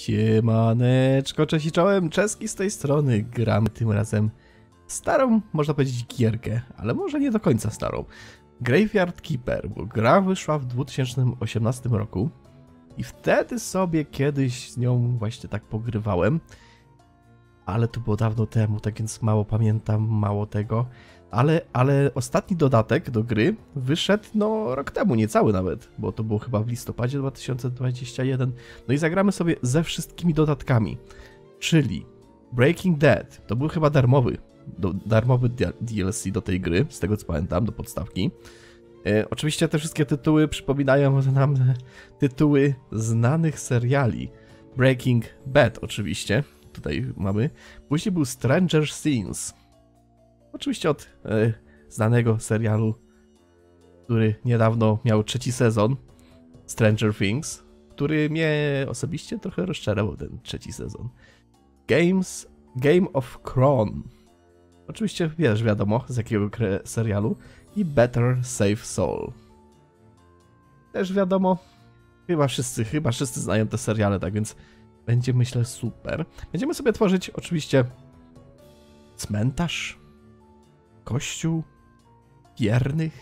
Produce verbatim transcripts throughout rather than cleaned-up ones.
Siemaneczko, cześć i czołem, Czeski z tej strony. Gramy tym razem starą, można powiedzieć, gierkę, ale może nie do końca starą. Graveyard Keeper, bo gra wyszła w dwa tysiące osiemnastym roku i wtedy sobie kiedyś z nią właśnie tak pogrywałem, ale to było dawno temu, tak więc mało pamiętam, mało tego. Ale, ale ostatni dodatek do gry wyszedł no rok temu, niecały nawet, bo to było chyba w listopadzie dwa tysiące dwudziestym pierwszym. No i zagramy sobie ze wszystkimi dodatkami, czyli Breaking Dead, to był chyba darmowy, do, darmowy D L C do tej gry, z tego co pamiętam, do podstawki. E, oczywiście te wszystkie tytuły przypominają nam tytuły znanych seriali. Breaking Bad oczywiście, tutaj mamy. Później był Stranger Things. Oczywiście od e, znanego serialu, który niedawno miał trzeci sezon, Stranger Things, który mnie osobiście trochę rozczarował, ten trzeci sezon. Games, Game of Thrones. Oczywiście wiesz, wiadomo z jakiego serialu. I Better Safe Soul. Też wiadomo, chyba wszyscy, chyba wszyscy znają te seriale, tak więc będzie, myślę, super. Będziemy sobie tworzyć oczywiście cmentarz, kościół wiernych,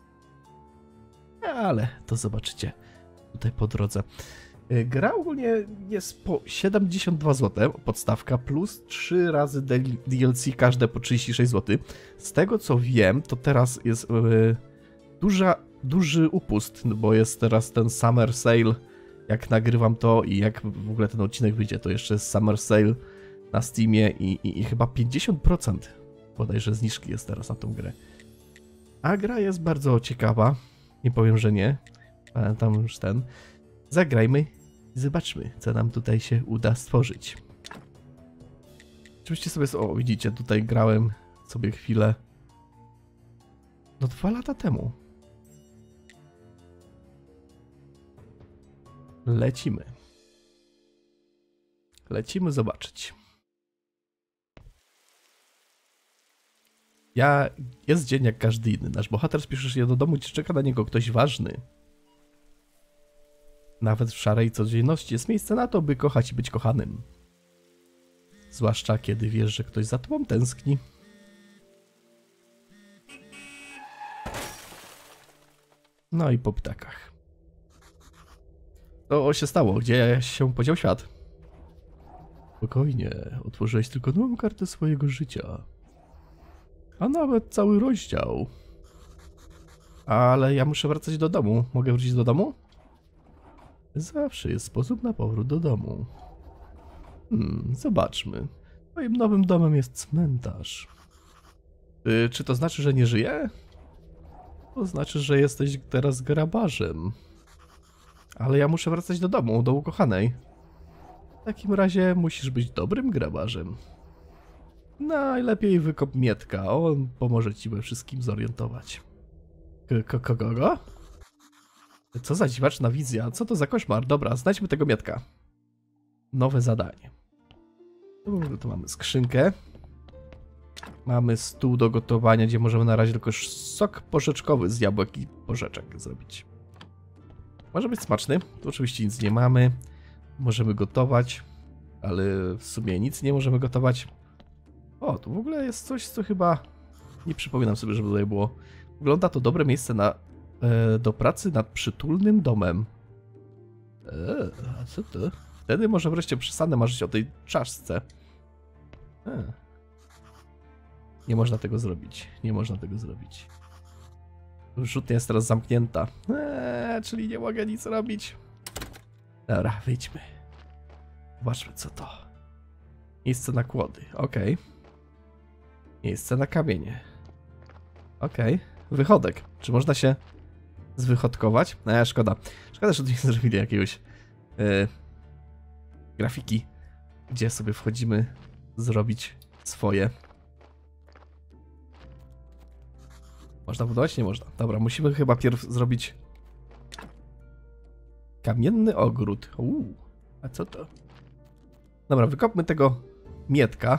ale to zobaczycie tutaj po drodze. Gra ogólnie jest po siedemdziesiąt dwa złote, podstawka, plus trzy razy D L C, każde po trzydzieści sześć złotych. Z tego co wiem, to teraz jest yy, duża, duży upust, bo jest teraz ten Summer Sale. Jak nagrywam to i jak w ogóle ten odcinek wyjdzie, to jeszcze jest Summer Sale na Steamie i, i, i chyba pięćdziesiąt procent bodajże zniżki jest teraz na tą grę. A gra jest bardzo ciekawa, nie powiem, że nie. Pamiętam już ten. Zagrajmy i zobaczmy, co nam tutaj się uda stworzyć. Oczywiście sobie, o widzicie, tutaj grałem sobie chwilę, no dwa lata temu. Lecimy. Lecimy zobaczyć. Ja, jest dzień jak każdy inny. Nasz bohater spieszy się do domu, gdzie czeka na niego ktoś ważny. Nawet w szarej codzienności jest miejsce na to, by kochać i być kochanym. Zwłaszcza kiedy wiesz, że ktoś za tobą tęskni. No i po ptakach. To się stało, gdzie się podział świat? Spokojnie, otworzyłeś tylko nową kartę swojego życia. A nawet cały rozdział. Ale ja muszę wracać do domu. Mogę wrócić do domu? Zawsze jest sposób na powrót do domu. Hmm, zobaczmy. Moim nowym domem jest cmentarz. Yy, czy to znaczy, że nie żyję? To znaczy, że jesteś teraz grabarzem. Ale ja muszę wracać do domu, do ukochanej. W takim razie musisz być dobrym grabarzem. Najlepiej wykop Mietka, on pomoże ci we wszystkim zorientować. K kogo? Co za dziwaczna wizja, co to za koszmar? Dobra, znajdźmy tego Mietka. Nowe zadanie. Tu mamy skrzynkę. Mamy stół do gotowania, gdzie możemy na razie tylko sok porzeczkowy z jabłek i porzeczek zrobić. Może być smaczny, tu oczywiście nic nie mamy. Możemy gotować, ale w sumie nic nie możemy gotować. O, tu w ogóle jest coś, co chyba... Nie przypominam sobie, żeby tutaj było. Wygląda to dobre miejsce na, e, do pracy nad przytulnym domem. Eee, a co to? Wtedy może wreszcie przestanę marzyć o tej czaszce. E. Nie można tego zrobić. Nie można tego zrobić. Rzutnia jest teraz zamknięta. Eee, czyli nie mogę nic robić. Dobra, wyjdźmy. Zobaczmy co to. Miejsce na kłody, okej. Okay. Miejsce na kamienie. Okej. Okay. Wychodek. Czy można się zwychodkować? No, szkoda. Szkoda, że tu nie zrobili jakiegoś yy, grafiki, gdzie sobie wchodzimy zrobić swoje. Można budować? Nie można. Dobra, musimy chyba pierw zrobić kamienny ogród. Uuu, a co to? Dobra, wykopmy tego Mietka.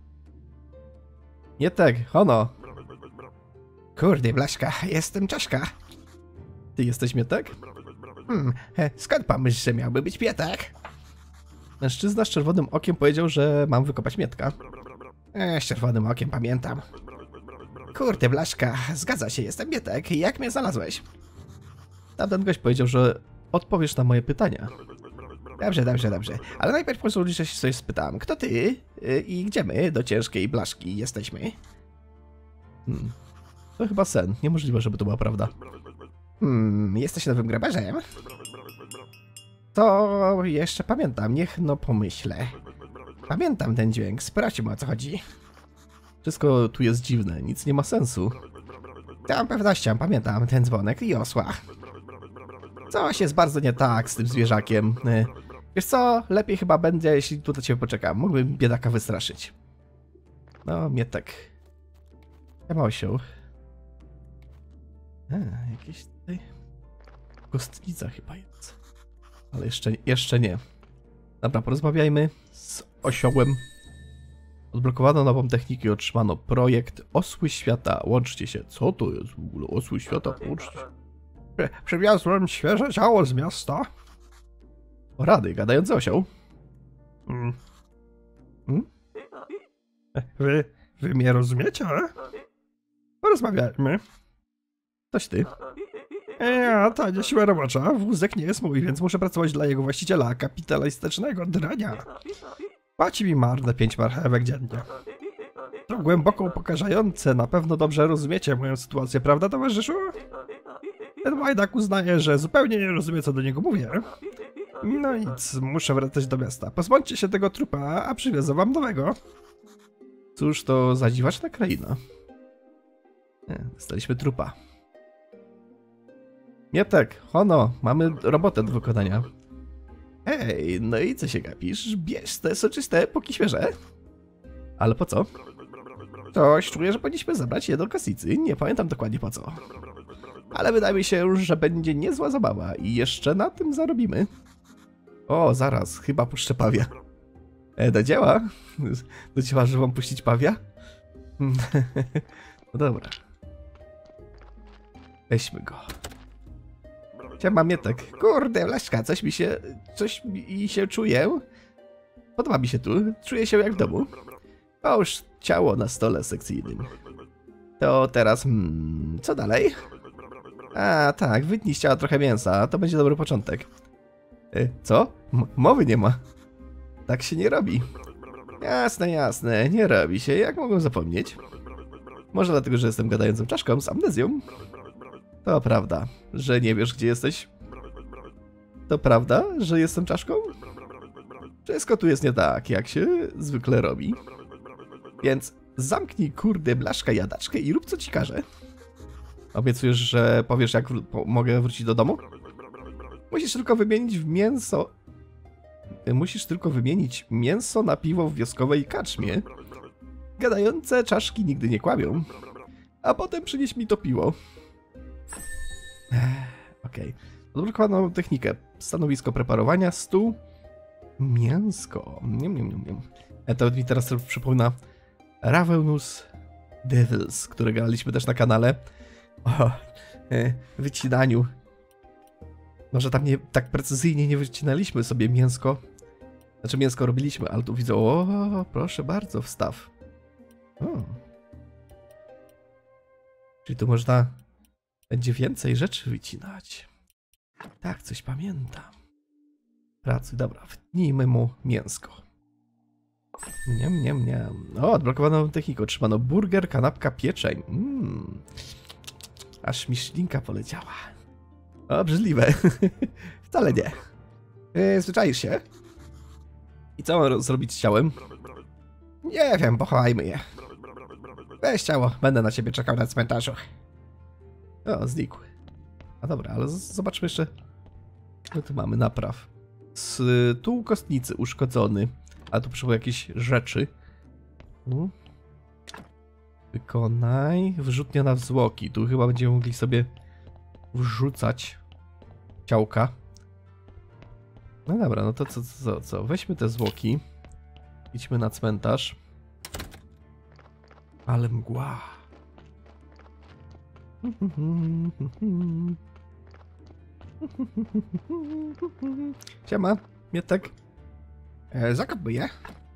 Mietek, hono. Kurde, blaszka, jestem Czaszka. Ty jesteś Mietek? Hmm, skąd pomyśl, że miałby być Pietek? Mężczyzna z czerwonym okiem powiedział, że mam wykopać Mietka. E, z czerwonym okiem pamiętam. Kurde, Blaszka, zgadza się, jestem Mietek. Jak mnie znalazłeś? Tamten gość powiedział, że odpowiesz na moje pytania. Dobrze, dobrze, dobrze. Ale najpierw pozwól, że się coś spytam. Kto ty y, i gdzie my do ciężkiej Blaszki jesteśmy? Hmm. To chyba sen. Niemożliwe, żeby to była prawda. Hmm, jesteś nowym grabarzem? To jeszcze pamiętam, niech no pomyślę. Pamiętam ten dźwięk, sprawdźmy o co chodzi. Wszystko tu jest dziwne, nic nie ma sensu. Z całą pewnością pamiętam ten dzwonek i osła. Coś jest bardzo nie tak z tym zwierzakiem. Wiesz co, lepiej chyba będzie, jeśli tu do ciebie poczekam. Mógłbym biedaka wystraszyć. No, Mietek. Ja ma osioł. A, jakieś tutaj... Kostnica chyba jest. Ale jeszcze, jeszcze nie. Dobra, porozmawiajmy z osiołem. Odblokowano nową technikę i otrzymano projekt Osły Świata. Łączcie się. Co to jest w ogóle? Osły Świata? Łączcie się. Przywiozłem świeże ciało z miasta. O rady, gadający osioł. Hmm. Hmm? Wy, wy mnie rozumiecie? Porozmawiajmy. Coś ty. Ja, to nie siła robocza. Wózek nie jest mój, więc muszę pracować dla jego właściciela, kapitalistycznego drania. Płaci mi marne pięć marchewek dziennie. To głęboko upokarzające, na pewno dobrze rozumiecie moją sytuację, prawda, towarzyszu? Ten łajdak uznaje, że zupełnie nie rozumie, co do niego mówię. No nic, muszę wracać do miasta. Pozbądźcie się tego trupa, a przywiozę wam nowego. Cóż, to zadziwaczna kraina. Nie, dostaliśmy trupa. Mietek, Hono, mamy robotę do wykonania. Hej, no i co się gapisz? Bierz te soczyste, póki świeże. Ale po co? Coś czuję, że powinniśmy zabrać je do kasicy. Nie pamiętam dokładnie po co. Ale wydaje mi się, że będzie niezła zabawa i jeszcze na tym zarobimy. O, zaraz, chyba puszczę pawia. E, do dzieła? Do dzieła, że wam puścić pawia? No dobra. Weźmy go. Siema, Mietek. Kurde, Blaszka, coś mi się... Coś mi się czuję. Podoba mi się tu. Czuję się jak w domu. Połóż ciało na stole sekcyjnym. To teraz... Hmm, co dalej? A, tak, wytnij z ciała trochę mięsa. To będzie dobry początek. E, co? M mowy nie ma. Tak się nie robi. Jasne, jasne. Nie robi się. Jak mogłem zapomnieć? Może dlatego, że jestem gadającą czaszką z amnezją? To prawda, że nie wiesz, gdzie jesteś. To prawda, że jestem czaszką? Wszystko tu jest nie tak, jak się zwykle robi. Więc zamknij kurde Blaszka jadaczkę i rób co ci każę. Obiecujesz, że powiesz, jak wr mogę wrócić do domu? Musisz tylko wymienić w mięso... Musisz tylko wymienić mięso na piwo w wioskowej karczmie. Gadające czaszki nigdy nie kłamią. A potem przynieś mi to piwo. Okej. Okay. Odblokowano technikę. Stanowisko preparowania, stół, mięsko. Nie, nie, nie, nie. To mi teraz przypomina Ravenous Devils, które graliśmy też na kanale. O wycinaniu. Może tam nie tak precyzyjnie nie wycinaliśmy sobie mięsko. Znaczy mięsko robiliśmy, ale tu widzę, o proszę bardzo, wstaw. O. Czyli tu można będzie więcej rzeczy wycinać. Tak, coś pamiętam. Pracy, dobra, wtnijmy mu mięsko. Niam, niam, niam. O, odblokowano technikę, otrzymano burger, kanapka, pieczeń. Mm. Aż mi ślinka poleciała. O, brzydliwe. Wcale nie. Yy, zwyczaisz się? I co mam zrobić z ciałem? Nie wiem, pochowajmy je. Weź ciało, będę na ciebie czekał na cmentarzu. O, znikł. A dobra, ale zobaczmy jeszcze. No tu mamy napraw. Stół kostnicy uszkodzony. A tu przybyły jakieś rzeczy. U. Wykonaj. Wyrzutnia na zwłoki. Tu chyba będziemy mogli sobie wrzucać ciałka. No dobra, no to co, co, co? Weźmy te zwłoki. Idźmy na cmentarz. Ale mgła. Siema, Mietek. E, zakopuję.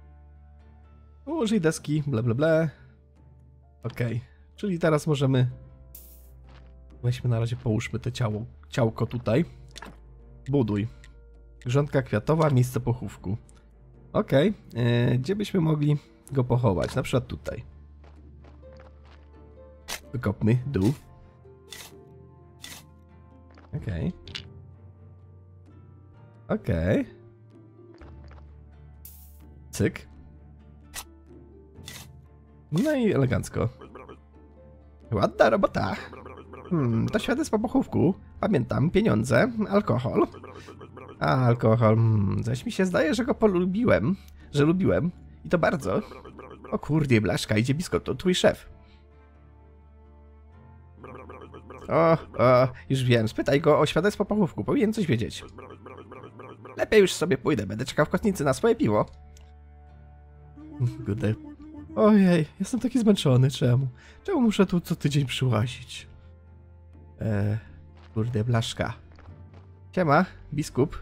Użyj deski, ble ble ble. Okej, okay. Czyli teraz możemy... Weźmy na razie, połóżmy te ciało, ciałko tutaj. Buduj. Grządka kwiatowa, miejsce pochówku. Okej, okay. Gdzie byśmy mogli go pochować? Na przykład tutaj. Wykopmy dół. Okej. Okay. Okej. Okay. Cyk. No i elegancko. Ładna robota. Hmm, to świadectwo pochówku. Pamiętam, pieniądze, alkohol. A, alkohol. Hmm, zaś mi się zdaje, że go polubiłem. Że lubiłem. I to bardzo. O kurde, blaszka, idzie blisko, to twój szef. O, o, już wiem, spytaj go o świadectwo pochówku, powinien coś wiedzieć. Lepiej już sobie pójdę, będę czekał w kotnicy na swoje piwo. Kurde. Ojej, jestem taki zmęczony, czemu? Czemu muszę tu co tydzień przyłazić? Eee, kurde, blaszka. Siema, biskup.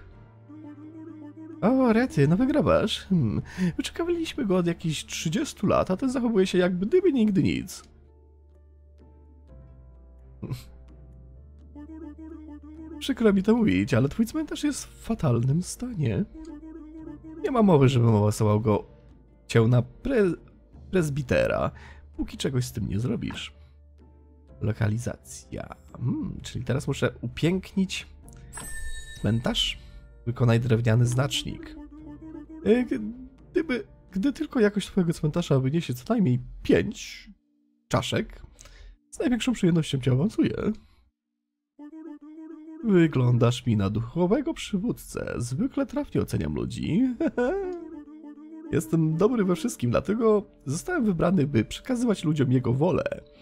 O, rety, nowy grabarz. Hmm. Wyczekowaliśmy go od jakichś trzydziestu lat, a ten zachowuje się jakby gdyby nigdy nic. Przykro mi to mówić, ale twój cmentarz jest w fatalnym stanie. Nie ma mowy, żebym owocował go cię na pre prezbitera, póki czegoś z tym nie zrobisz. Lokalizacja. Hmm, czyli teraz muszę upięknić cmentarz? Wykonaj drewniany znacznik. E, gdyby, gdy tylko jakość twojego cmentarza wyniesie co najmniej pięć czaszek, z największą przyjemnością cię awansuję. Wyglądasz mi na duchowego przywódcę. Zwykle trafnie oceniam ludzi. Jestem dobry we wszystkim, dlatego zostałem wybrany, by przekazywać ludziom jego wolę.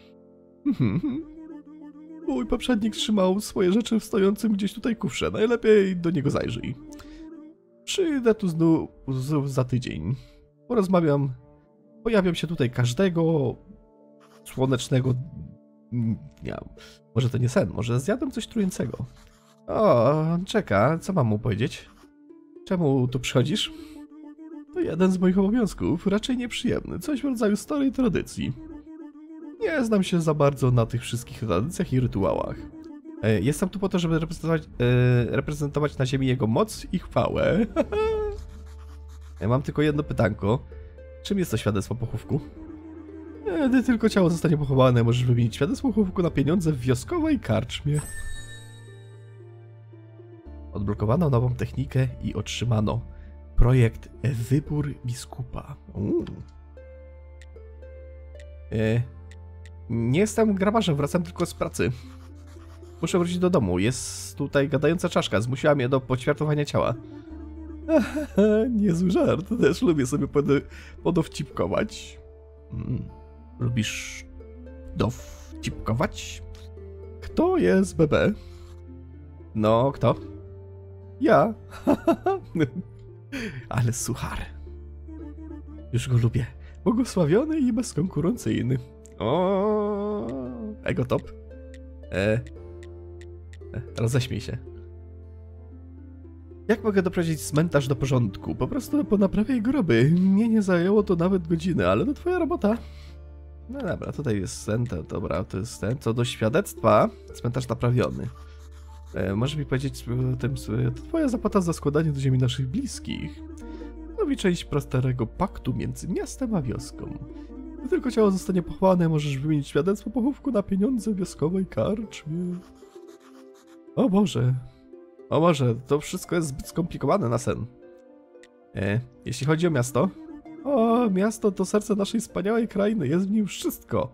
Mój poprzednik trzymał swoje rzeczy w stojącym gdzieś tutaj kufrze. Najlepiej do niego zajrzyj. Przyjdę tu znów, znów za tydzień. Porozmawiam. Pojawiam się tutaj każdego słonecznego dnia. Może to nie sen, może zjadłem coś trującego. O, on czeka. Co mam mu powiedzieć? Czemu tu przychodzisz? To jeden z moich obowiązków, raczej nieprzyjemny. Coś w rodzaju starej tradycji. Nie znam się za bardzo na tych wszystkich tradycjach i rytuałach. E, jestem tu po to, żeby reprezentować, e, reprezentować na ziemi jego moc i chwałę. Ja mam tylko jedno pytanko. Czym jest to świadectwo pochówku? E, gdy tylko ciało zostanie pochowane, możesz wymienić świadectwo pochówku na pieniądze w wioskowej karczmie. Odblokowano nową technikę i otrzymano projekt Wybór Biskupa. Uuu. E, nie jestem grabarzem, wracam tylko z pracy. Muszę wrócić do domu. Jest tutaj gadająca czaszka. Zmusiła mnie do poćwiartowania ciała. Niezły żart. Też lubię sobie pod, podowcipkować. Hmm. Lubisz dowcipkować? Kto jest B B? No, kto? Ja. Ale suchar. Już go lubię. Błogosławiony i bezkonkurencyjny. O, ego top. E, e, roześmiej się. Jak mogę doprowadzić cmentarz do porządku? Po prostu ponaprawiaj groby. Mnie nie zajęło to nawet godziny, ale to twoja robota. No dobra, tutaj jest ten, to, dobra, to jest ten. Co do świadectwa, cmentarz naprawiony. E, możesz mi powiedzieć, tym, to twoja zapłata za składanie do ziemi naszych bliskich. Nowi część prostarego paktu między miastem a wioską. Gdy tylko ciało zostanie pochowane, możesz wymienić świadectwo pochówku na pieniądze w wioskowej karczmie. O Boże. O Boże, to wszystko jest zbyt skomplikowane na sen. E, jeśli chodzi o miasto... O, miasto to serce naszej wspaniałej krainy, jest w nim wszystko.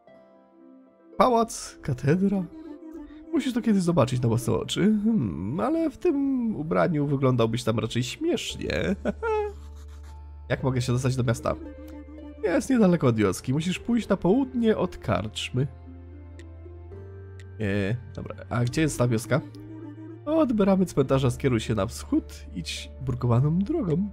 Pałac, katedra... Musisz to kiedyś zobaczyć na własne oczy, hmm, ale w tym ubraniu wyglądałbyś tam raczej śmiesznie. Jak mogę się dostać do miasta? Jest niedaleko od wioski, musisz pójść na południe od karczmy. Eee, dobra, a gdzie jest ta wioska? Od bramy cmentarza skieruj się na wschód, idź burkowaną drogą.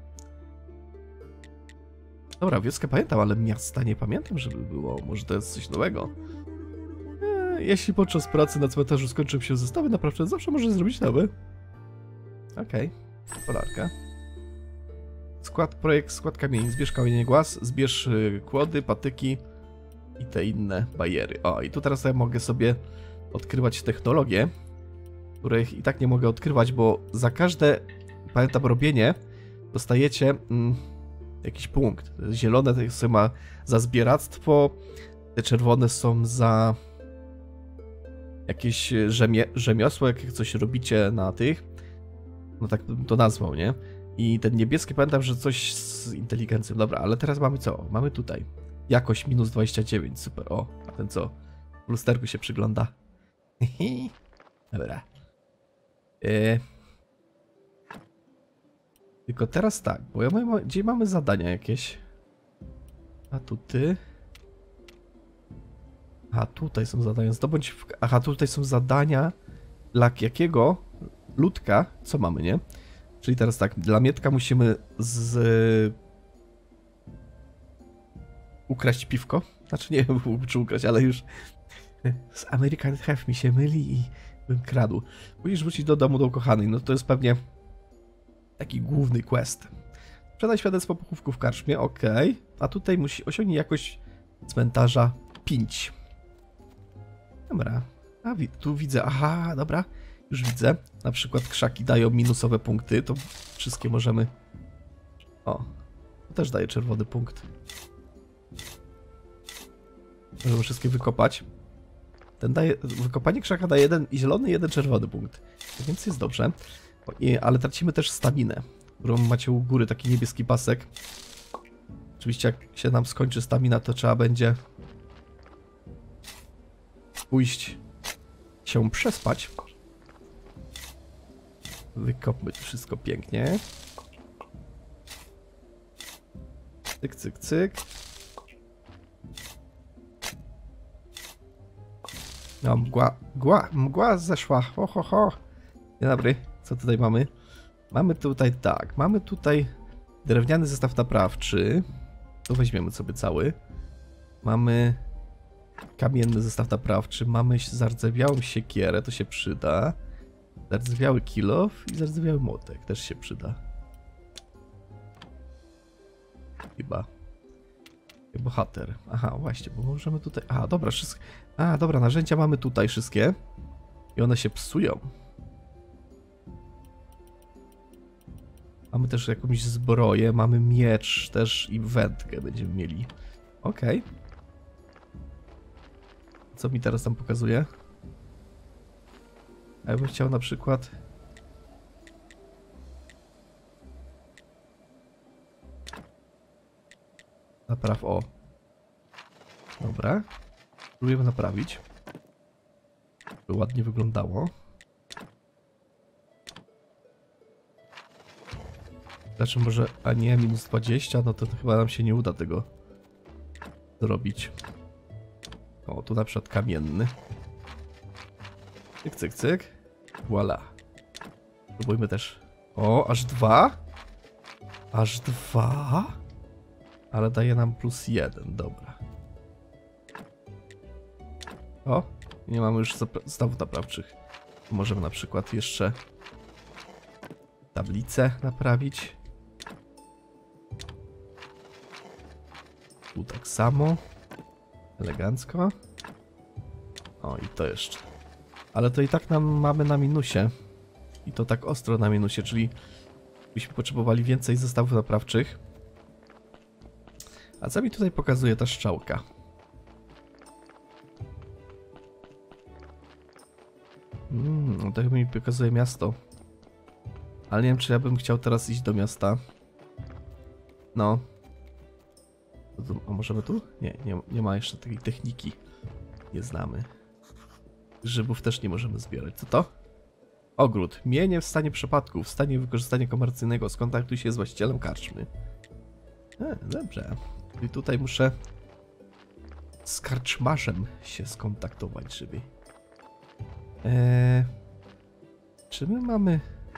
Dobra, wioskę pamiętam, ale miasta nie pamiętam, żeby było. Może to jest coś nowego. Eee, jeśli podczas pracy na cmentarzu skończą się zestawy naprawcze, zawsze możesz zrobić nowe. Okej, okay. Polarka. skład, projekt skład kamieni. Zbierz kamienie głaz, zbierz y, kłody, patyki i te inne bariery. O, i tu teraz ja mogę sobie odkrywać technologie, których i tak nie mogę odkrywać, bo za każde, pamiętam, robienie dostajecie mm, jakiś punkt. Zielone to sobie ma za zbieractwo, te czerwone są za jakieś rzemie, rzemiosło, jak coś robicie na tych, no tak bym to nazwał, nie? I ten niebieski, pamiętam, że coś z inteligencją. Dobra, ale teraz mamy co? Mamy tutaj jakość minus dwadzieścia dziewięć, super, o, a ten co? W lusterku się przygląda. Dobra. E... Tylko teraz tak, bo ja mamy, gdzie mamy zadania jakieś? A tu ty... A tutaj są zadania, zdobądź... W... Aha, tutaj są zadania dla jakiego ludka, co mamy, nie? Czyli teraz tak, dla Mietka musimy z... ukraść piwko. Znaczy nie wiem, czy ukraść, ale już z American Chef mi się myli i bym kradł. Musisz wrócić do domu do ukochanej, no to jest pewnie taki główny quest. Sprzedaj świadectwo pochówku w karczmie, okej. Okay. A tutaj musi osiągnąć jakość cmentarza pięć. Dobra. A tu widzę, aha, dobra. Już widzę. Na przykład krzaki dają minusowe punkty, to wszystkie możemy... O, to też daje czerwony punkt. Możemy wszystkie wykopać. Ten daje... Wykopanie krzaka daje jeden zielony, jeden czerwony punkt. Więc jest dobrze. I, ale tracimy też staminę, którą macie u góry, taki niebieski pasek. Oczywiście jak się nam skończy stamina, to trzeba będzie pójść się przespać. Wykopmy to wszystko pięknie. Cyk, cyk, cyk. No, mgła, mgła, mgła zeszła. Ho, ho, ho. Dzień dobry. Co tutaj mamy? Mamy tutaj tak. Mamy tutaj drewniany zestaw naprawczy. To weźmiemy sobie cały. Mamy kamienny zestaw naprawczy. Mamy zardzewiałą siekierę. To się przyda. Zardzewiały kilof i zardzewiały młotek. Też się przyda. Chyba. Bohater. Aha, właśnie, bo możemy tutaj... A, dobra, wszystko... A, dobra, narzędzia mamy tutaj wszystkie. I one się psują. Mamy też jakąś zbroję, mamy miecz też i wędkę będziemy mieli. Okej. Okay. Co mi teraz tam pokazuje? A ja bym chciał na przykład... Napraw, o. Dobra. Próbujemy naprawić. By ładnie wyglądało. Znaczy może, a nie, minus dwadzieścia, no to, to chyba nam się nie uda tego zrobić. O, tu na przykład kamienny. Cyk, cyk, cyk. Voila. Próbujmy też. O, aż dwa? Aż dwa? Ale daje nam plus jeden, dobra. O, nie mamy już zestawów naprawczych. Możemy na przykład jeszcze tablicę naprawić. Tu tak samo. Elegancko. O, i to jeszcze. Ale to i tak nam mamy na minusie. I to tak ostro na minusie, czyli byśmy potrzebowali więcej zestawów naprawczych. A co mi tutaj pokazuje ta strzałka? Mmm, to chyba mi pokazuje miasto. Ale nie wiem, czy ja bym chciał teraz iść do miasta. No. A możemy tu? Nie, nie, nie ma jeszcze takiej techniki. Nie znamy. Grzybów też nie możemy zbierać. Co to? Ogród. Mienie w stanie przypadków. W stanie wykorzystania komercyjnego. Skontaktuj się z właścicielem karczmy. E, dobrze. I tutaj muszę z karczmarzem się skontaktować, żeby... Eee... Czy my mamy...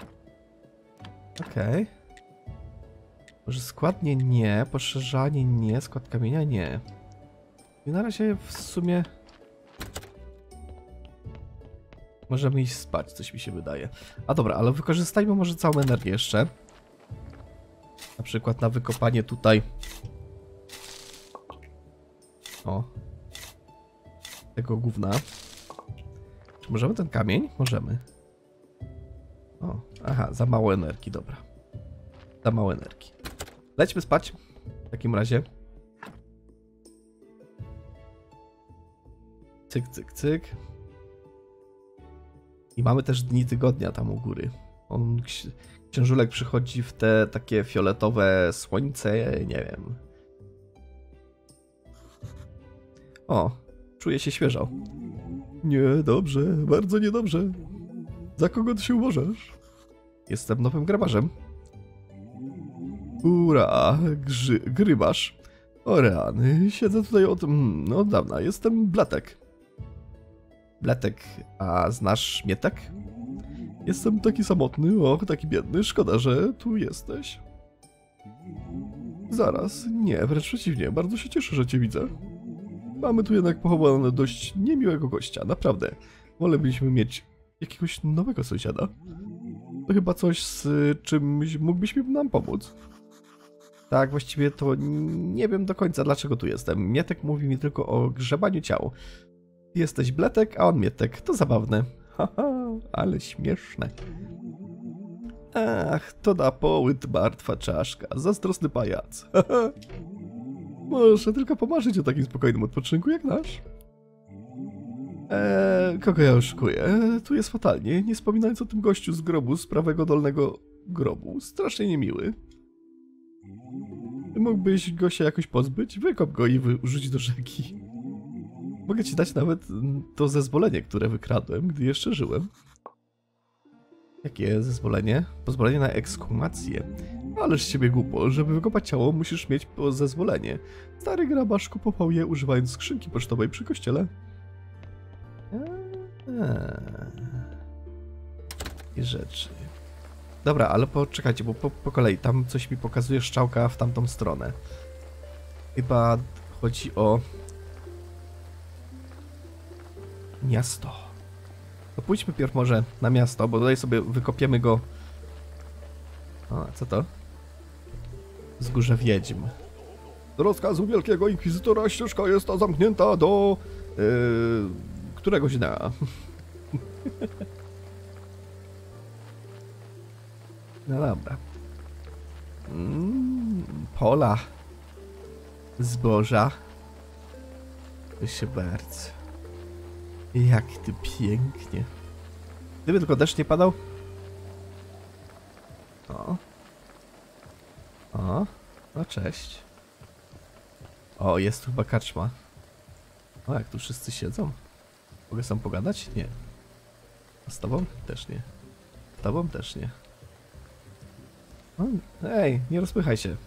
Okej. Okay. Może składnie nie, poszerzanie nie, skład kamienia nie. I na razie w sumie... Możemy iść spać, coś mi się wydaje. A dobra, ale wykorzystajmy może całą energię jeszcze. Na przykład na wykopanie tutaj. O. Tego gówna. Czy możemy ten kamień? Możemy. O, aha, za mało energii, dobra. Za mało energii. Lećmy spać. W takim razie. Cyk, cyk, cyk. I mamy też dni tygodnia tam u góry. On, księżulek przychodzi w te takie fioletowe słońce, nie wiem. O, czuję się świeżo. Nie, dobrze, bardzo niedobrze. Za kogo ty się uważasz? Jestem nowym grabarzem. Ura, grzy, grybarz. O rany, siedzę tutaj od, no, od dawna. Jestem Blatek. Blatek, a znasz Mietek? Jestem taki samotny, och, taki biedny. Szkoda, że tu jesteś. Zaraz, nie, wręcz przeciwnie. Bardzo się cieszę, że cię widzę. Mamy tu jednak pochowanego dość niemiłego gościa, naprawdę. Wolelibyśmy mieć jakiegoś nowego sąsiada. To chyba coś, z czymś mógłbyś nam pomóc. Tak, właściwie to nie wiem do końca, dlaczego tu jestem. Mietek mówi mi tylko o grzebaniu ciał. Jesteś Bletek, a on Mietek. To zabawne. Haha, ale śmieszne. Ach, to na połyt martwa czaszka. Zazdrosny pajac. Haha. Muszę tylko pomarzyć o takim spokojnym odpoczynku jak nasz. Eee, kogo ja oszukuję? Tu jest fatalnie, nie wspominając o tym gościu z grobu, z prawego dolnego grobu. Strasznie niemiły. Mógłbyś go się jakoś pozbyć? Wykop go i wyrzuć do rzeki. Mogę ci dać nawet to zezwolenie, które wykradłem, gdy jeszcze żyłem. Jakie zezwolenie? Pozwolenie na ekshumację. Ależ z ciebie głupo, żeby wykopać ciało, musisz mieć zezwolenie. Stary grabarz kupował je używając skrzynki pocztowej przy kościele. I rzeczy. Dobra, ale poczekajcie, bo po, po kolei. Tam coś mi pokazuje strzałka w tamtą stronę. Chyba chodzi o miasto. To pójdźmy pierw może na miasto, bo tutaj sobie wykopiemy go. O, co to? Wzgórze Wiedźm. Z rozkazu Wielkiego Inkwizytora ścieżka jest ta zamknięta do yy, któregoś dnia. No dobra. Mm, pola. Zboża. Proszę bardzo. Jak tu pięknie. Gdyby tylko deszcz nie padał. O. O. No cześć. O, jest tu chyba karczma. O, jak tu wszyscy siedzą. Mogę sam pogadać? Nie. A z tobą? Też nie. Z tobą? Też nie. O, ej, nie rozpychaj się.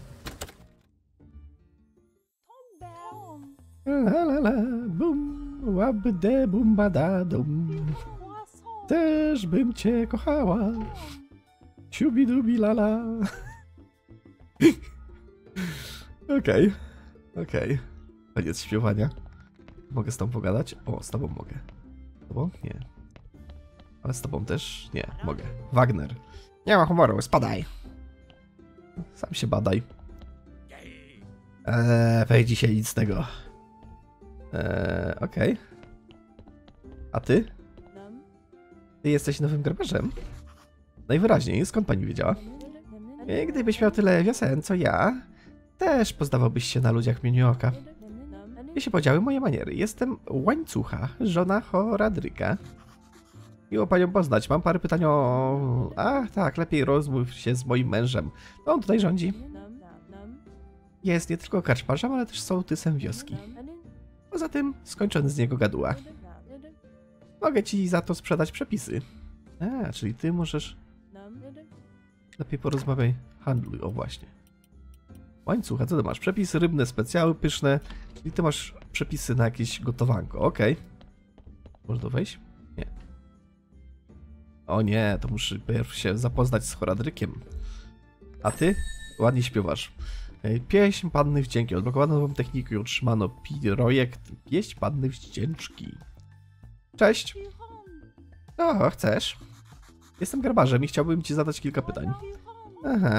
La la la, bum, łabde bum bada dum. Też bym cię kochała. Siubi dubi lala. Okej, okej. Koniec śpiewania. Mogę z tobą pogadać? O, z tobą mogę. Z tobą? Nie. Ale z tobą też? Nie, mogę. Wagner. Nie ma humoru, spadaj. Sam się badaj. Eee, wejdź dzisiaj nic z tego. Eee, okej. Okay. A ty? Ty jesteś nowym grabarzem? Najwyraźniej, skąd pani wiedziała? Gdybyś miał tyle wiosen, co ja, też poznawałbyś się na ludziach mieniu oka. Gdzie się podziały moje maniery? Jestem Łańcucha, żona Horadryka. Miło panią poznać. Mam parę pytań o... Ach, tak, lepiej rozmów się z moim mężem. On tutaj rządzi. Jest nie tylko karczmarzem, ale też sołtysem wioski. Poza tym skończony z niego gaduła. Mogę ci za to sprzedać przepisy. A, czyli ty możesz... Lepiej porozmawiaj. Handluj, o właśnie. Łańcucha, co ty masz? Przepisy rybne, specjały, pyszne. Czyli ty masz przepisy na jakieś gotowanko, okej. Okay. Można wejść? Nie. O nie, to muszę pierw się zapoznać z Horadrykiem. A ty? Ładnie śpiewasz. Pieśń Panny Wdzięki. Odblokowano nową technikę i otrzymano projekt Pieśń Panny Wdzięczki. Cześć. O, chcesz? Jestem grabarzem i chciałbym ci zadać kilka pytań. Aha.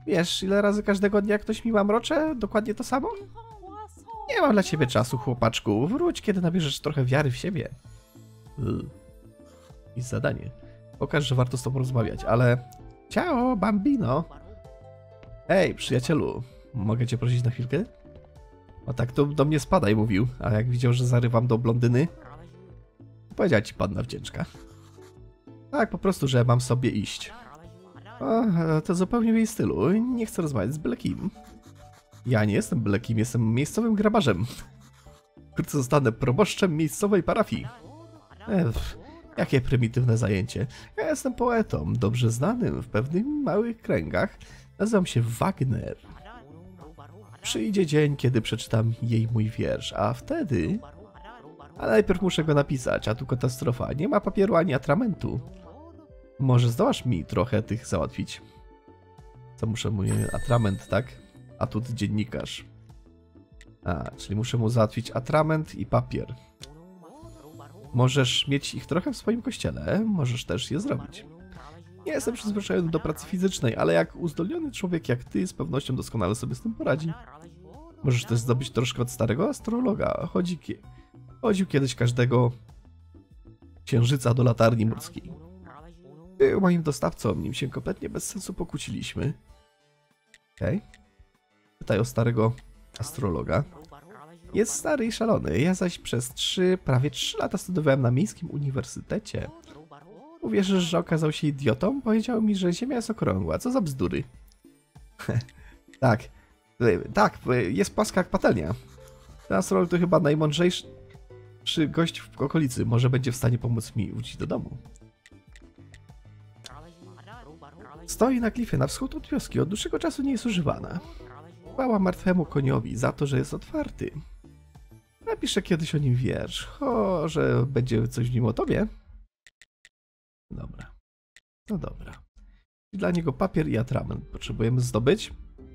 Wiesz, ile razy każdego dnia ktoś mi mamrocze? Dokładnie to samo? Nie mam dla ciebie czasu, chłopaczku. Wróć, kiedy nabierzesz trochę wiary w siebie. Yy. I zadanie. Pokaż, że warto z tobą rozmawiać, ale... Ciao, bambino. Hej, przyjacielu. Mogę cię prosić na chwilkę? O tak, to do mnie spadaj, mówił. A jak widział, że zarywam do blondyny, powiedziała ci panna wdzięczka. Tak, po prostu, że mam sobie iść. O, to zupełnie w jej stylu. Nie chcę rozmawiać z byle kim. Ja nie jestem byle kim, jestem miejscowym grabarzem. Wkrótce zostanę proboszczem miejscowej parafii. Ech, jakie prymitywne zajęcie. Ja jestem poetą, dobrze znanym w pewnych małych kręgach. Nazywam się Wagner. Przyjdzie dzień, kiedy przeczytam jej mój wiersz, a wtedy... Ale najpierw muszę go napisać, a tu katastrofa. Nie ma papieru ani atramentu. Może zdołasz mi trochę tych załatwić? Co muszę mu... Atrament, tak? A tu dziennikarz. A, czyli muszę mu załatwić atrament i papier. Możesz mieć ich trochę w swoim kościele, możesz też je zrobić. Nie jestem przyzwyczajony do pracy fizycznej, ale jak uzdolniony człowiek jak ty z pewnością doskonale sobie z tym poradzi. Możesz też zdobyć troszkę od starego astrologa. Chodzi, chodził kiedyś każdego księżyca do latarni morskiej. Był moim dostawcą, nim się kompletnie bez sensu pokłóciliśmy. Okej. Okay. Pytaj o starego astrologa. Jest stary i szalony, ja zaś przez trzy, prawie trzy lata studiowałem na miejskim uniwersytecie. Uwierzysz, że okazał się idiotą? Powiedział mi, że Ziemia jest okrągła. Co za bzdury. Tak. Tak, jest płaska jak patelnia. Ten astrolog to chyba najmądrzejszy gość w okolicy. Może będzie w stanie pomóc mi wrócić do domu. Stoi na klifie na wschód od wioski. Od dłuższego czasu nie jest używana. Chwała martwemu koniowi za to, że jest otwarty. Napiszę kiedyś o nim wiersz. O, że będzie coś w nim o tobie. Dobra. No dobra. I dla niego papier i atrament potrzebujemy zdobyć.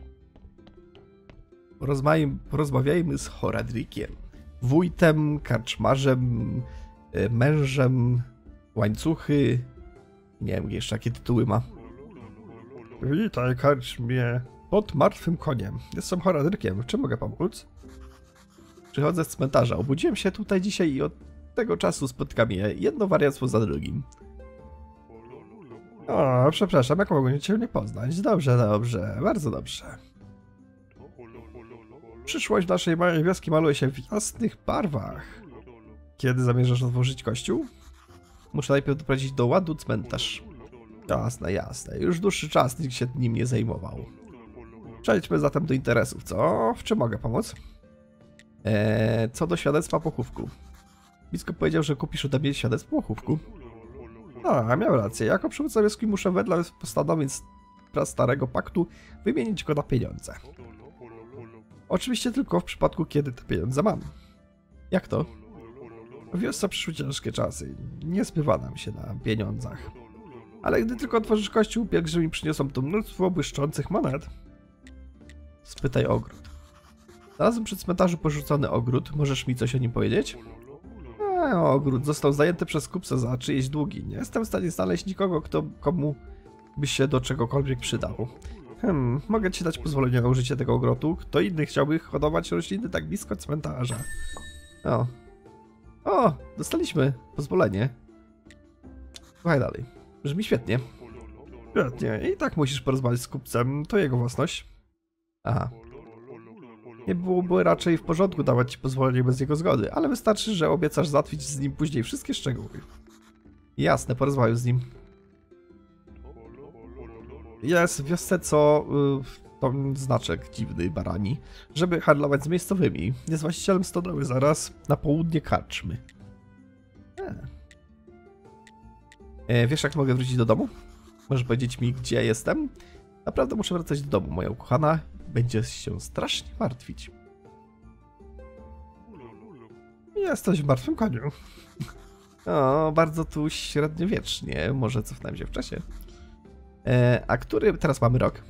Porozmawiajmy z Horadrikiem. Wójtem, karczmarzem, mężem, łańcuchy. Nie wiem jeszcze jakie tytuły ma. Witaj, karczmie. Pod martwym koniem. Jestem Horadrykiem. Czy mogę pomóc? Przychodzę z cmentarza. Obudziłem się tutaj dzisiaj i od tego czasu spotykam je jedno wariactwo za drugim. O, przepraszam, jak mogłem cię nie poznać? Dobrze, dobrze, bardzo dobrze. Przyszłość naszej małej wioski maluje się w jasnych barwach. Kiedy zamierzasz otworzyć kościół? Muszę najpierw doprowadzić do ładu cmentarz. Jasne, jasne. Już dłuższy czas nikt się nim nie zajmował. Przejdźmy zatem do interesów, co? W czym mogę pomóc? Eee, co do świadectwa pochówku. Biskup powiedział, że kupisz ode mnie świadectwo pochówku. A, miał rację. Jako przywódca wioski muszę wedle postanowień starego paktu wymienić go na pieniądze. Oczywiście tylko w przypadku, kiedy te pieniądze mam. Jak to? W wiosce przyszły ciężkie czasy. Nie zbywa nam się na pieniądzach. Ale gdy tylko otworzysz kościół, pielgrzymi przyniosą tu mnóstwo błyszczących monet. Spytaj ogród. Znalazłem przy cmentarzu porzucony ogród. Możesz mi coś o nim powiedzieć? A, ogród został zajęty przez kupca za czyjeś długi. Nie jestem w stanie znaleźć nikogo, kto, komu by się do czegokolwiek przydał. Hmm, mogę ci dać pozwolenie na użycie tego ogrodu. Kto inny chciałby hodować rośliny tak blisko cmentarza? O. O, dostaliśmy pozwolenie. Słuchaj dalej. Brzmi świetnie. Świetnie. I tak musisz porozmawiać z kupcem. To jego własność. Aha. Nie byłoby raczej w porządku dawać ci pozwolenie bez jego zgody, ale wystarczy, że obiecasz załatwić z nim później wszystkie szczegóły. Jasne, porozmawiam z nim. Jest w wiosce co... Yy, to znaczek dziwny barani, żeby handlować z miejscowymi. Jest właścicielem stodoły zaraz na południe karczmy. E. E, wiesz jak mogę wrócić do domu? Możesz powiedzieć mi, gdzie jestem? Naprawdę muszę wracać do domu, moja ukochana. Będzie się strasznie martwić. Jesteś w martwym koniu. O, bardzo tu średniowiecznie. Może cofnąłem się w czasie. E, a który teraz mamy rok?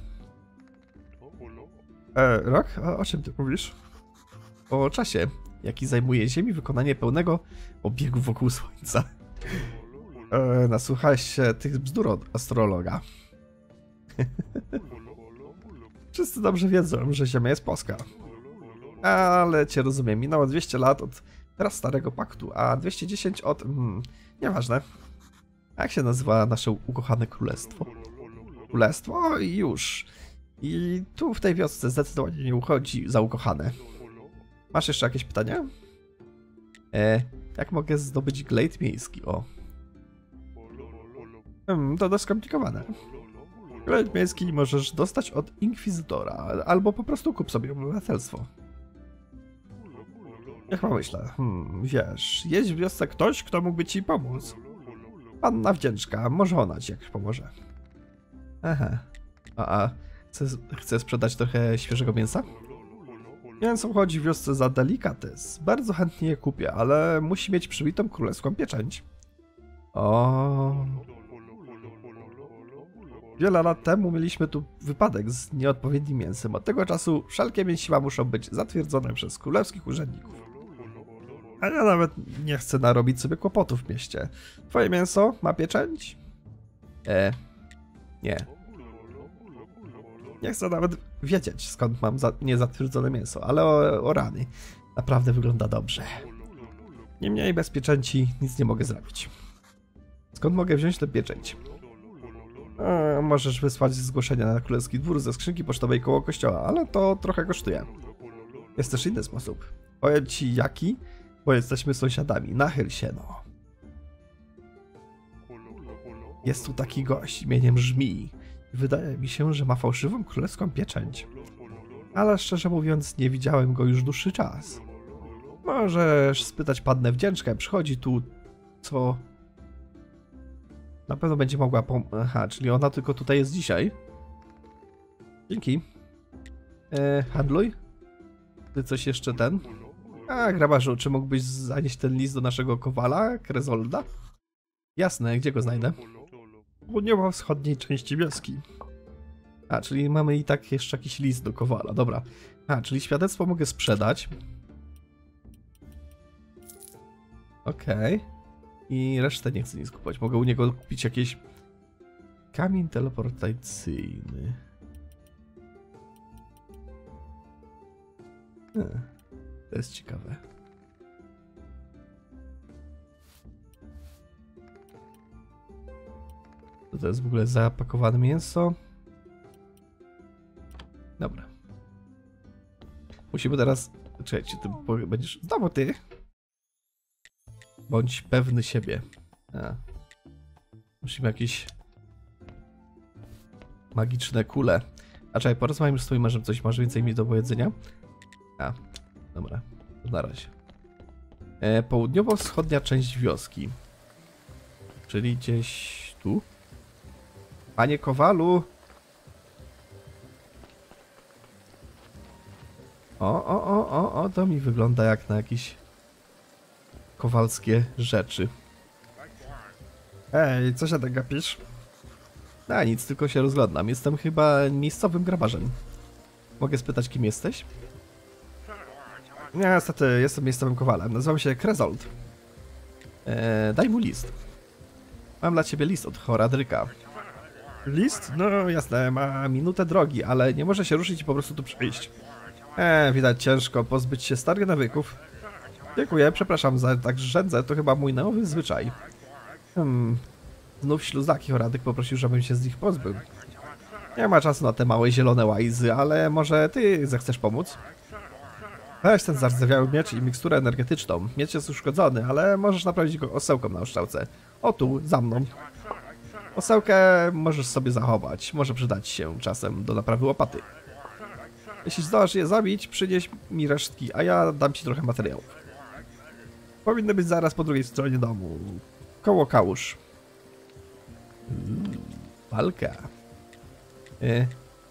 E, rok? A o czym ty mówisz? O czasie, jaki zajmuje Ziemi wykonanie pełnego obiegu wokół Słońca. E, nasłuchałeś się tych bzdur od astrologa. Wszyscy dobrze wiedzą, że Ziemia jest płaska. Ale cię rozumiem, minęło dwieście lat od teraz starego paktu, a dwieście dziesięć od... Hmm, nieważne. Jak się nazywa nasze ukochane królestwo? Królestwo i już. I tu w tej wiosce zdecydowanie nie uchodzi za ukochane. Masz jeszcze jakieś pytania? E, jak mogę zdobyć glejt miejski? O. Hmm, to dość skomplikowane. Glejt miejski możesz dostać od inkwizytora, albo po prostu kup sobie obywatelstwo. Jak mam myślę? Hmm, wiesz, jest w wiosce ktoś, kto mógłby ci pomóc. Panna wdzięczka, może ona ci jakoś pomoże. Aha. A, a chcę, chcę sprzedać trochę świeżego mięsa? Mięso chodzi w wiosce za delikates. Bardzo chętnie je kupię, ale musi mieć przybitą królewską pieczęć. O. Wiele lat temu mieliśmy tu wypadek z nieodpowiednim mięsem. Od tego czasu wszelkie mięsiła muszą być zatwierdzone przez królewskich urzędników. A ja nawet nie chcę narobić sobie kłopotów w mieście. Twoje mięso ma pieczęć? E, nie. Nie chcę nawet wiedzieć, skąd mam za niezatwierdzone mięso, ale o, o rany. Naprawdę wygląda dobrze. Niemniej bez pieczęci nic nie mogę zrobić. Skąd mogę wziąć tę pieczęć? E, możesz wysłać zgłoszenie na królewski dwór ze skrzynki pocztowej koło kościoła, ale to trochę kosztuje. Jest też inny sposób. Powiem ci jaki? Bo jesteśmy sąsiadami. Nachyl się, no. Jest tu taki gość imieniem Żmij. Wydaje mi się, że ma fałszywą królewską pieczęć. Ale szczerze mówiąc, nie widziałem go już dłuższy czas. Możesz spytać pannę wdzięczkę. Przychodzi tu co... Na pewno będzie mogła pom... Aha, czyli ona tylko tutaj jest dzisiaj. Dzięki. E, handluj. Ty coś jeszcze ten? A, grabarzu, czy mógłbyś zanieść ten list do naszego kowala, Krezolda? Jasne, gdzie go znajdę? Południowo wschodniej części wioski. A, czyli mamy i tak jeszcze jakiś list do kowala, dobra. A, czyli świadectwo mogę sprzedać. Okej. Okay. I resztę nie chcę nic kupować. Mogę u niego kupić jakiś kamień teleportacyjny. Hmm. To jest ciekawe. To, to jest w ogóle zapakowane mięso. Dobra. Musimy teraz... Czekajcie, ty będziesz... Znowu ty! Bądź pewny siebie. A. Musimy jakieś... magiczne kule. A czekaj, porozmawiam z twoim mężem. Coś masz więcej mi do powiedzenia? A. Dobra, na razie. E, południowo-wschodnia część wioski. Czyli gdzieś tu? Panie Kowalu! O, o, o, o, o, to mi wygląda jak na jakieś kowalskie rzeczy. Ej, co się tak gapisz? A nic, tylko się rozglądam. Jestem chyba miejscowym grabarzem. Mogę spytać, kim jesteś? Niestety, jestem miejscowym kowalem. Nazywam się Krezold. Eee, daj mu list. Mam dla ciebie list od Horadryka. List? No jasne, ma minutę drogi, ale nie może się ruszyć i po prostu tu przyjść. Eee, widać ciężko pozbyć się starych nawyków. Dziękuję, przepraszam za tak rzędzę, to chyba mój nowy zwyczaj. Hmm, znów śluzaki Horadryk poprosił, żebym się z nich pozbył. Nie ma czasu na te małe zielone łajzy, ale może ty zechcesz pomóc? Weź ten zardzewiały miecz i miksturę energetyczną. Miecz jest uszkodzony, ale możesz naprawić go osełką na oszczałce. O tu, za mną. Osełkę możesz sobie zachować. Może przydać się czasem do naprawy łopaty. Jeśli zdołasz je zabić, przynieś mi resztki, a ja dam ci trochę materiałów. Powinny być zaraz po drugiej stronie domu. Koło kałuż. Uuu, walka. Y.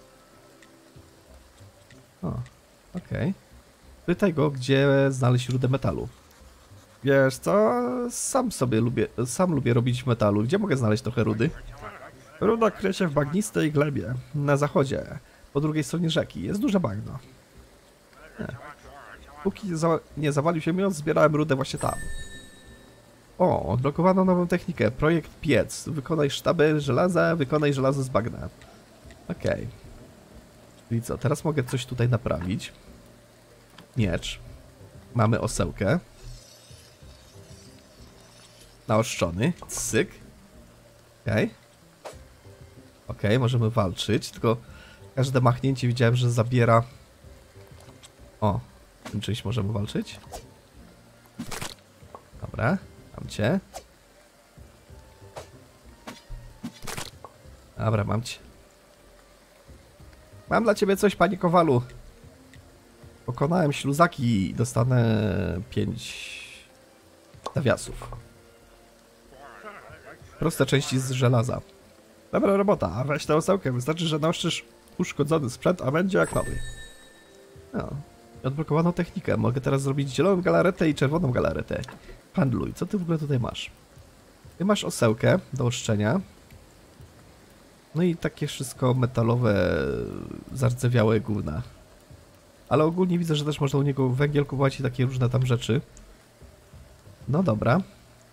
O, okej. Okay. Pytaj go, gdzie znaleźć rudę metalu. Wiesz co? Sam sobie lubię, sam lubię robić metalu. Gdzie mogę znaleźć trochę rudy? Ruda kryje się w bagnistej glebie, na zachodzie, po drugiej stronie rzeki. Jest duże bagno. Nie. Póki za nie zawalił się miąc, zbierałem rudę właśnie tam. O, odblokowano nową technikę. Projekt piec. Wykonaj sztabę żelaza, wykonaj żelazo z bagna. Okej. Okay. Czyli co, teraz mogę coś tutaj naprawić. Miecz. Mamy osełkę. Naoszczony. Cyk. Okej. Okay. Okej, okay, możemy walczyć, tylko każde machnięcie widziałem, że zabiera... O, tym czymś możemy walczyć. Dobra, mam cię. Dobra, mam cię. Mam dla ciebie coś, panie Kowalu. Pokonałem śluzaki i dostanę pięć zawiasów. Proste części z żelaza. Dobra robota, a weź tę osełkę. Wystarczy, że naostrzysz uszkodzony sprzęt, a będzie jak nowy. No. Odblokowano technikę. Mogę teraz zrobić zieloną galaretę i czerwoną galaretę. Handluj. Co ty w ogóle tutaj masz? Ty masz osełkę do oszczenia. No i takie wszystko metalowe, zardzewiałe gówna. Ale ogólnie widzę, że też można u niego węgiel kupować i takie różne tam rzeczy. No dobra.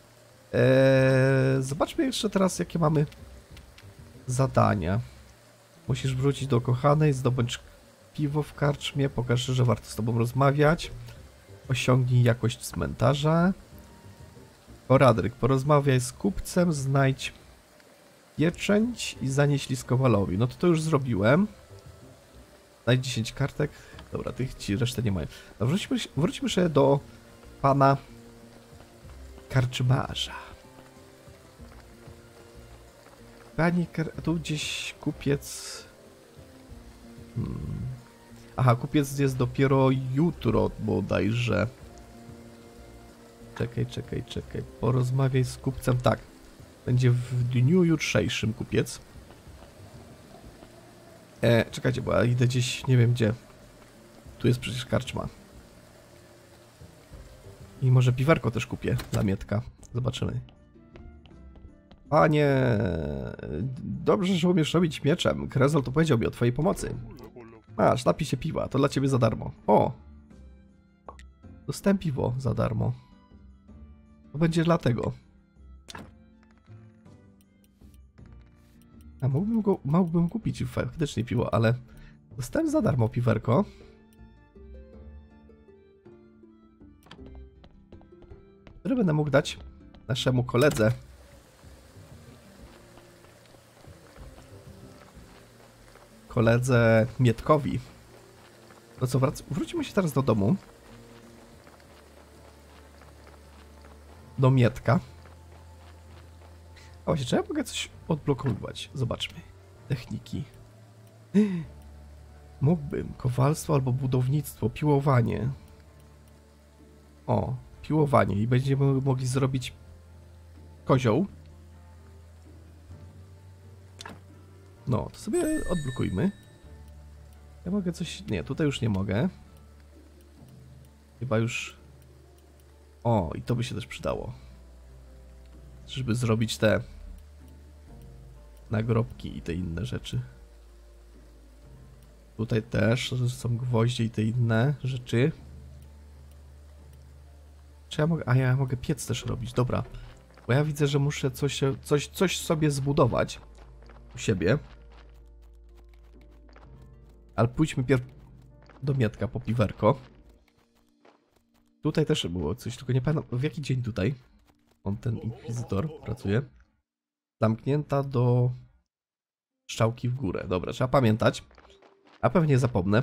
Eee, zobaczmy jeszcze teraz, jakie mamy zadania. Musisz wrócić do kochanej, zdobądź piwo w karczmie, pokaż, że warto z tobą rozmawiać. Osiągnij jakość cmentarza. Poradryk, porozmawiaj z kupcem, znajdź pieczęć i zanieś list Kowalowi. No to to już zrobiłem. Znajdź dziesięć kartek. Dobra, tych ci resztę nie mają. No, wróćmy, wróćmy się do pana karczmarza. Panie kar... Tu gdzieś kupiec... Hmm. Aha, kupiec jest dopiero jutro bodajże. Czekaj, czekaj, czekaj. Porozmawiaj z kupcem. Tak. Będzie w dniu jutrzejszym kupiec. E, czekajcie, bo ja idę gdzieś, nie wiem gdzie. Tu jest przecież karczma. I może piwerko też kupię dla Mietka. Zobaczymy. Panie, dobrze, że umiesz robić mieczem. Krezol to powiedział mi o twojej pomocy. Masz, napij się piwa, to dla ciebie za darmo. O! Dostałem piwo za darmo. To będzie dlatego. A mógłbym go, mógłbym kupić faktycznie piwo, ale dostałem za darmo piwerko. Które będę mógł dać naszemu koledze. Koledze Mietkowi. No co, wrac wrócimy się teraz do domu. Do Mietka. A właśnie, czy ja mogę coś odblokowywać? Zobaczmy. Techniki. Mógłbym. Kowalstwo albo budownictwo. Piłowanie. O, piłowanie. I będziemy mogli zrobić kozioł. No, to sobie odblokujmy. Ja mogę coś... Nie, tutaj już nie mogę. Chyba już... O, i to by się też przydało. Żeby zrobić te nagrobki i te inne rzeczy. Tutaj też są gwoździe i te inne rzeczy. Czy ja mogę... A ja mogę piec też robić, dobra. Bo ja widzę, że muszę coś, coś, coś sobie zbudować u siebie. Ale pójdźmy pierw do Mietka po piwerko. Tutaj też było coś, tylko nie pamiętam w jaki dzień tutaj on, ten inkwizytor, pracuje. Zamknięta do strzałki w górę. Dobra, trzeba pamiętać. A pewnie zapomnę.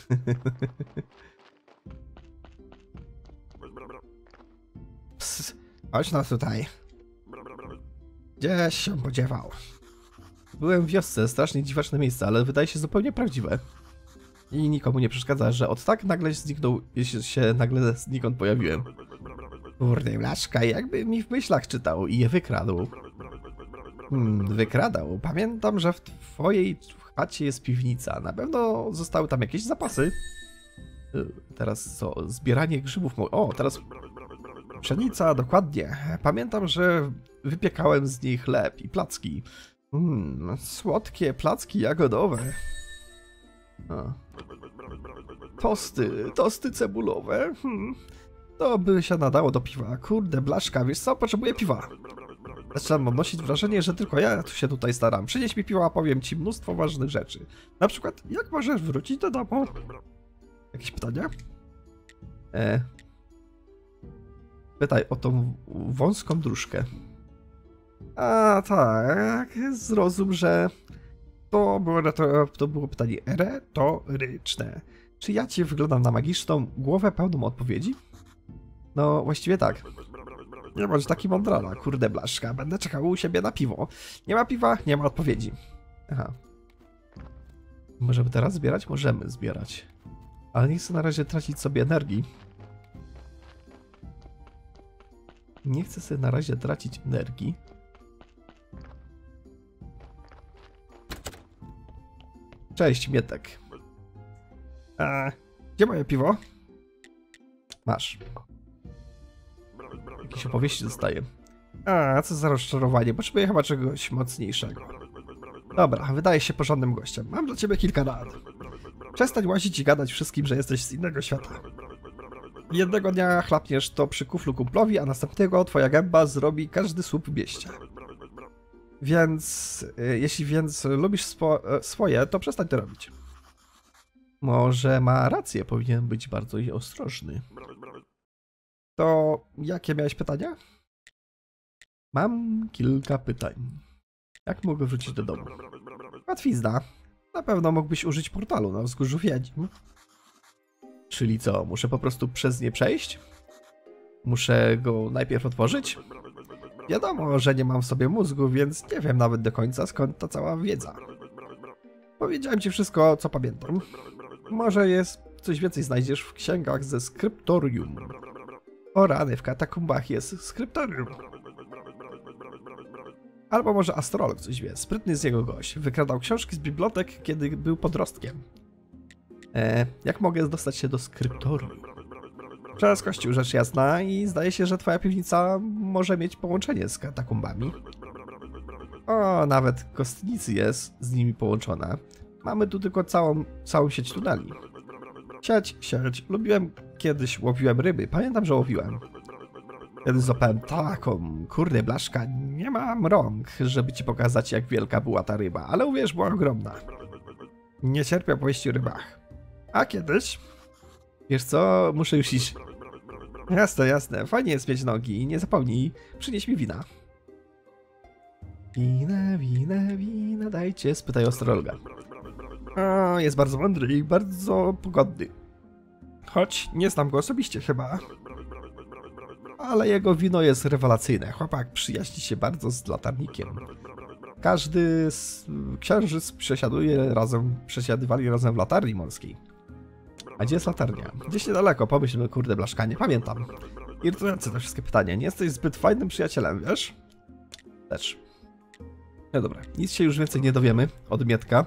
Psst, chodź no tutaj. Gdzieś się podziewał. Byłem w wiosce, strasznie dziwaczne miejsce, ale wydaje się zupełnie prawdziwe. I nikomu nie przeszkadza, że od tak nagle zniknął, jeśli się nagle znikąd pojawiłem. Kurde, blaszka, jakby mi w myślach czytał i je wykradł. Hmm, wykradał. Pamiętam, że w twojej chacie jest piwnica. Na pewno zostały tam jakieś zapasy. Teraz co? Zbieranie grzybów. O, teraz... Pszenica, dokładnie. Pamiętam, że wypiekałem z niej chleb i placki. Mmm, słodkie placki jagodowe. A. Tosty, tosty cebulowe. Hmm. To by się nadało do piwa. Kurde, blaszka, wiesz co? Potrzebuję piwa. Zaczynam odnosić wrażenie, że tylko ja tu się tutaj staram. Przynieś mi piwo, a powiem ci mnóstwo ważnych rzeczy. Na przykład, jak możesz wrócić do domu? Jakieś pytania? E... Pytaj o tą wąską dróżkę. A tak, zrozum, że to było, to było pytanie retoryczne. Czy ja ci wyglądam na magiczną głowę pełną odpowiedzi? No, właściwie tak. Nie bądź taki mądrala, kurde blaszka. Będę czekał u siebie na piwo. Nie ma piwa, nie ma odpowiedzi. Aha. Możemy teraz zbierać? Możemy zbierać. Ale nie chcę na razie tracić sobie energii. Nie chcę sobie na razie tracić energii. Cześć, Mietek. A, gdzie moje piwo? Masz. Jakieś opowieści dostaję. A, co za rozczarowanie. Potrzebuję chyba czegoś mocniejszego. Dobra, wydaje się porządnym gościem. Mam dla ciebie kilka rad. Przestań łazić i gadać wszystkim, że jesteś z innego świata. Jednego dnia chlapniesz to przy kuflu kumplowi, a następnego twoja gęba zrobi każdy słup w mieście. Więc, y, jeśli więc lubisz swo swoje, to przestań to robić. Może ma rację, powinien być bardzo ostrożny. To jakie miałeś pytania? Mam kilka pytań. Jak mogę wrócić do domu? Łatwizna. Na pewno mógłbyś użyć portalu na wzgórzu Wiedźm. Czyli co, muszę po prostu przez nie przejść? Muszę go najpierw otworzyć? Wiadomo, że nie mam w sobie mózgu, więc nie wiem nawet do końca, skąd ta cała wiedza. Powiedziałem ci wszystko, co pamiętam. Może jest coś więcej znajdziesz w księgach ze skryptorium. O rany, w katakumbach jest skryptorium. Albo może astrolog coś wie, sprytny z jego gość. Wykradał książki z bibliotek, kiedy był podrostkiem. E, jak mogę dostać się do skryptorium? Przez kościół, rzecz jasna, i zdaje się, że twoja piwnica może mieć połączenie z katakumbami. O, nawet kostnicy jest z nimi połączona. Mamy tu tylko całą, całą sieć tuneli. Sieć, sieć. Lubiłem kiedyś, łowiłem ryby. Pamiętam, że łowiłem. Kiedy złapałem taką, kurde blaszka, nie mam rąk, żeby ci pokazać, jak wielka była ta ryba, ale uwierz, była ogromna. Nie cierpię opowieści o rybach. A kiedyś? Wiesz co, muszę już iść. Jasne, jasne. Fajnie jest mieć nogi i nie zapomnij, przynieś mi wina. Wina, wina, wina, dajcie, spytaj astrologa. O, jest bardzo mądry i bardzo pogodny. Choć nie znam go osobiście chyba. Ale jego wino jest rewelacyjne. Chłopak przyjaźni się bardzo z latarnikiem. Każdy z księżyc przesiaduje razem, przesiadywali razem w latarni morskiej. A gdzie jest latarnia? Gdzieś niedaleko, pomyślmy, kurde blaszka, nie pamiętam. Irytujące te wszystkie pytania. Nie jesteś zbyt fajnym przyjacielem, wiesz? Też. No dobra, nic się już więcej nie dowiemy od Mietka.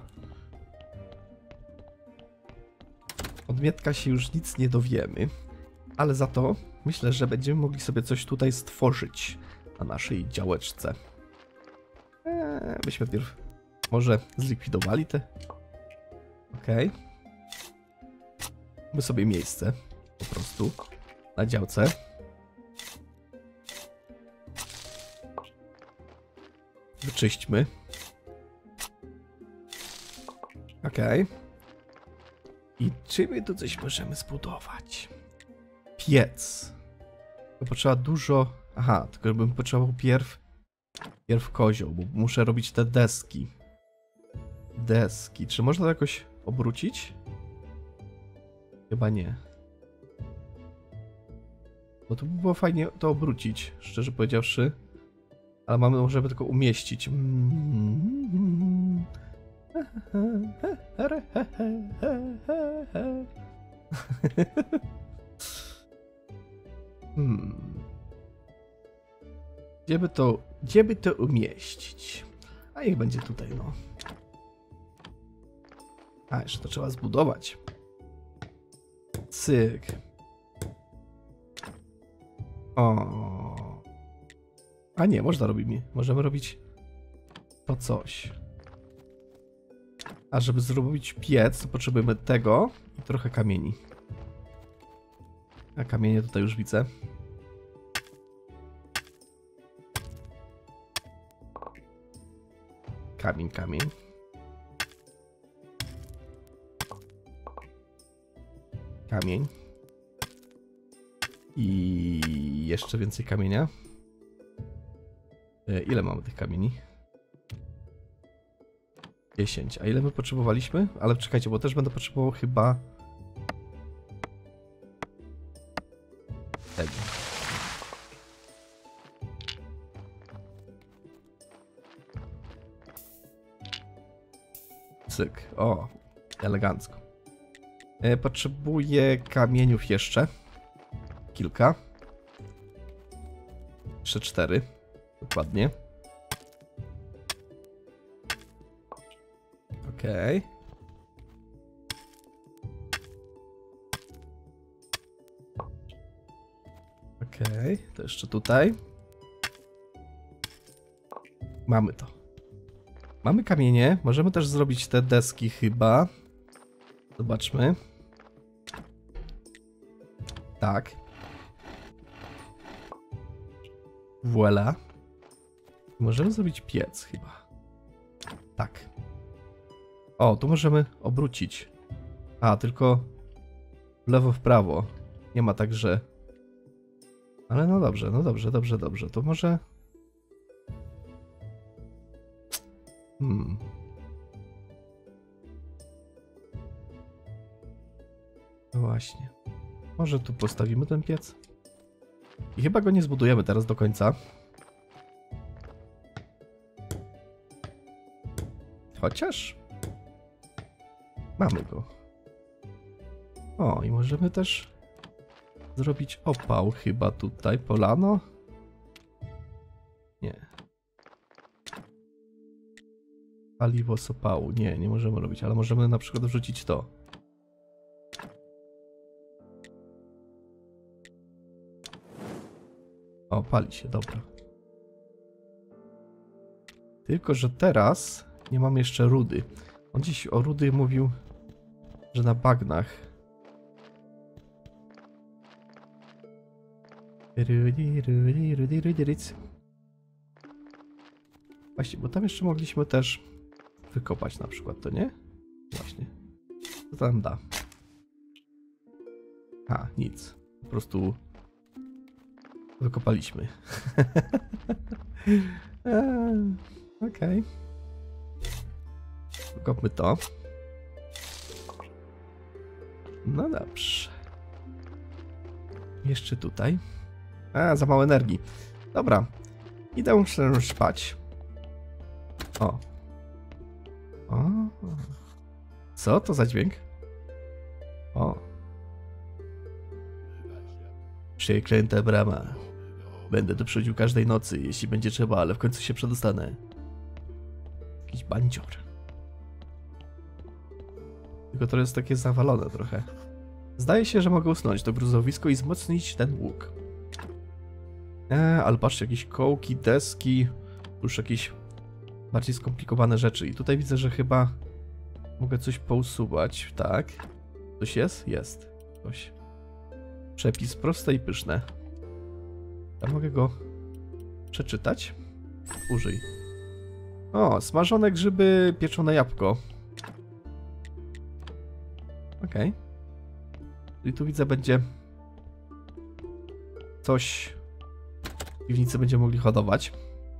Od Mietka się już nic nie dowiemy. Ale za to myślę, że będziemy mogli sobie coś tutaj stworzyć na naszej działeczce. Eee, byśmy najpierw może zlikwidowali te. Okej. Okay. My sobie miejsce po prostu na działce. Wyczyśćmy. Okej. Okay. I czy my tu coś możemy zbudować? Piec. To potrzeba dużo... Aha, tylko bym potrzebował pierw... Pierw kozioł, bo muszę robić te deski. Deski. Czy można to jakoś obrócić? Chyba nie. Bo to by było fajnie to obrócić, szczerze powiedziawszy. Ale mamy, możemy tylko umieścić. Hmm. Gdzie by to, gdzie by to umieścić? A niech będzie tutaj, no. A, jeszcze to trzeba zbudować. Cyk. O. A nie, można robić. Możemy robić to coś. A żeby zrobić piec, to potrzebujemy tego i trochę kamieni. A kamienie tutaj już widzę. Kamień, kamień. Kamień. I jeszcze więcej kamienia. Ile mamy tych kamieni? dziesięć. A ile my potrzebowaliśmy? Ale czekajcie, bo też będę potrzebował chyba... tego. Cyk. O, elegancko. E, potrzebuję kamieniów jeszcze. Kilka. Jeszcze cztery. Dokładnie. Okej. Okay. Okej, okay. To jeszcze tutaj. Mamy to. Mamy kamienie. Możemy też zrobić te deski chyba. Zobaczmy. Tak. Voila. Możemy zrobić piec chyba. Tak. O, tu możemy obrócić. A, tylko w lewo, w prawo. Nie ma tak, że... Ale no dobrze, no dobrze, dobrze, dobrze. To może... Hmm. No właśnie. Może tu postawimy ten piec? I chyba go nie zbudujemy teraz do końca. Chociaż... Mamy go. O, i możemy też zrobić opał chyba tutaj. Polano? Nie. Paliwo z opału. Nie, nie możemy robić, ale możemy na przykład wrzucić to. O, pali się, dobra. Tylko że teraz nie mamy jeszcze rudy. On dziś o rudy mówił, że na bagnach. Rudy, rudy, rudy, rudy, rudy. Właśnie, bo tam jeszcze mogliśmy też wykopać na przykład, to nie? Właśnie. Co tam da? A, nic. Po prostu wykopaliśmy. eee, Okej. Okay. Wykopmy to. No dobrze. Jeszcze tutaj. A, za mało energii. Dobra. Idę muszę spać. O. O. Co to za dźwięk? O. Przeklęta brama. Będę tu przychodził każdej nocy, jeśli będzie trzeba, ale w końcu się przedostanę. Jakiś bandzior. Tylko to jest takie zawalone trochę. Zdaje się, że mogę usunąć to gruzowisko i wzmocnić ten łuk. Eee, ale patrzcie, jakieś kołki, deski. Już jakieś bardziej skomplikowane rzeczy. I tutaj widzę, że chyba mogę coś pousuwać. Tak. Coś jest? Jest. Coś. Przepis proste i pyszne. Ja mogę go przeczytać. Użyj. O, smażone grzyby, pieczone jabłko. Okej. Okay. I tu widzę, będzie coś w piwnicy będziemy mogli hodować.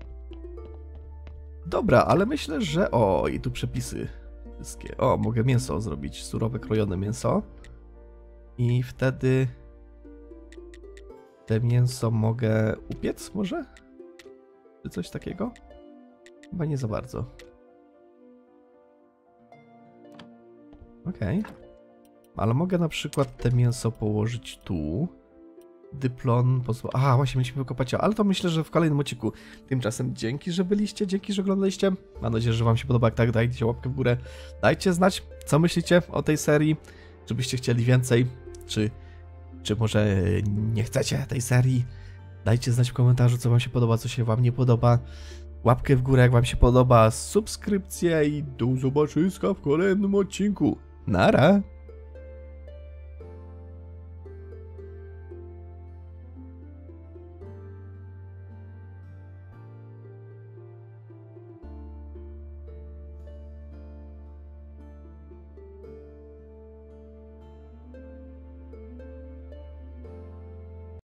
Dobra, ale myślę, że... O, i tu przepisy wszystkie. O, mogę mięso zrobić, surowe, krojone mięso. I wtedy te mięso mogę upiec może? Czy coś takiego? Chyba nie za bardzo. Okej. Okay. Ale mogę na przykład te mięso położyć tu. Dyplon pozwoli... A, właśnie mieliśmy wykopać, ale to myślę, że w kolejnym odcinku. Tymczasem dzięki, że byliście, dzięki, że oglądaliście. Mam nadzieję, że wam się podoba. Jak tak, dajcie łapkę w górę. Dajcie znać, co myślicie o tej serii. Czy byście chcieli więcej, czy, czy może nie chcecie tej serii. Dajcie znać w komentarzu, co wam się podoba, co się wam nie podoba. Łapkę w górę, jak wam się podoba. Subskrypcję i do zobaczyska w kolejnym odcinku. Nara!